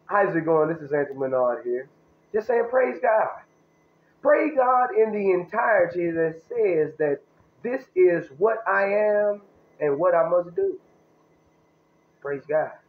How's it going? This is Menard here. Just saying praise God. Praise God in the entirety that says that this is what I am and what I must do. Praise God.